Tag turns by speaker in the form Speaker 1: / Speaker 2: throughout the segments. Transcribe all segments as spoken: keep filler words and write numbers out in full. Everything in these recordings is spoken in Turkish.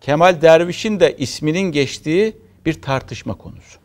Speaker 1: Kemal Derviş'in de isminin geçtiği bir tartışma konusu.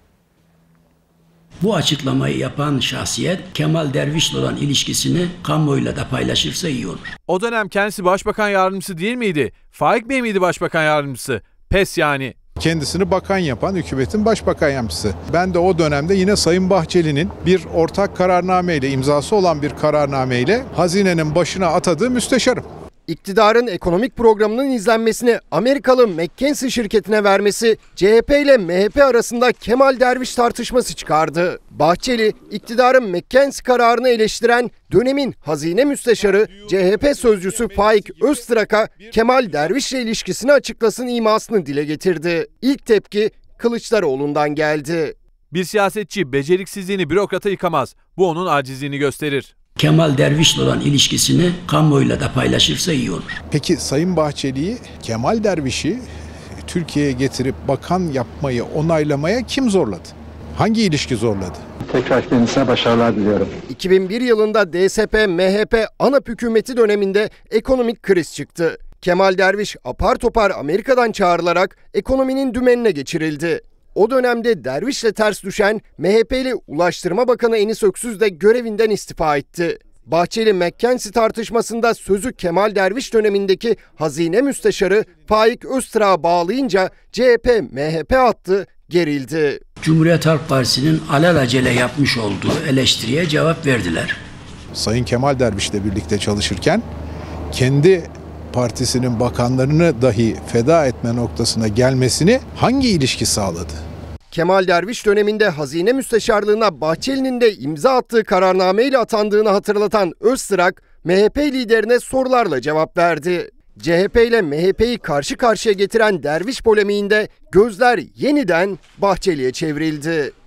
Speaker 2: Bu açıklamayı yapan şahsiyet Kemal Derviş'le olan ilişkisini kamuoyuyla da paylaşırsa iyi olur.
Speaker 3: O dönem kendisi başbakan yardımcısı değil miydi? Faik Bey miydi başbakan yardımcısı? Pes yani.
Speaker 4: Kendisini bakan yapan hükümetin başbakan yardımcısı. Ben de o dönemde yine Sayın Bahçeli'nin bir ortak kararnameyle, imzası olan bir kararnameyle hazinenin başına atadığı müsteşarım.
Speaker 5: İktidarın ekonomik programının izlenmesini Amerikalı McKinsey şirketine vermesi C H P ile M H P arasında Kemal Derviş tartışması çıkardı. Bahçeli, iktidarın McKinsey kararını eleştiren dönemin hazine müsteşarı C H P sözcüsü Faik Öztrak'a Kemal Derviş'le ilişkisini açıklasın imasını dile getirdi. İlk tepki Kılıçdaroğlu'ndan geldi.
Speaker 3: Bir siyasetçi beceriksizliğini bürokrata yıkamaz. Bu onun acizliğini gösterir.
Speaker 2: Kemal Derviş'le olan ilişkisini kamuoyuyla da paylaşırsa iyi olur.
Speaker 4: Peki Sayın Bahçeli'yi, Kemal Derviş'i Türkiye'ye getirip bakan yapmayı onaylamaya kim zorladı? Hangi ilişki zorladı?
Speaker 6: Tekrar kendisine başarılar diliyorum.
Speaker 5: iki bin bir yılında D S P M H P ANAP hükümeti döneminde ekonomik kriz çıktı. Kemal Derviş apar topar Amerika'dan çağrılarak ekonominin dümenine geçirildi. O dönemde Derviş'le ters düşen M H P'li Ulaştırma Bakanı Enis Öksüz de görevinden istifa etti. Bahçeli McKinsey tartışmasında sözü Kemal Derviş dönemindeki hazine müsteşarı Faik Öztrak'a bağlayınca C H P M H P hattı gerildi.
Speaker 2: Cumhuriyet Halk Partisi'nin alelacele yapmış olduğu eleştiriye cevap verdiler.
Speaker 4: Sayın Kemal Derviş'le birlikte çalışırken kendi partisinin bakanlarını dahi feda etme noktasına gelmesini hangi ilişki sağladı?
Speaker 5: Kemal Derviş döneminde hazine müsteşarlığına Bahçeli'nin de imza attığı kararnameyle atandığını hatırlatan Öztrak, M H P liderine sorularla cevap verdi. C H P ile M H P'yi karşı karşıya getiren Derviş polemiğinde gözler yeniden Bahçeli'ye çevrildi.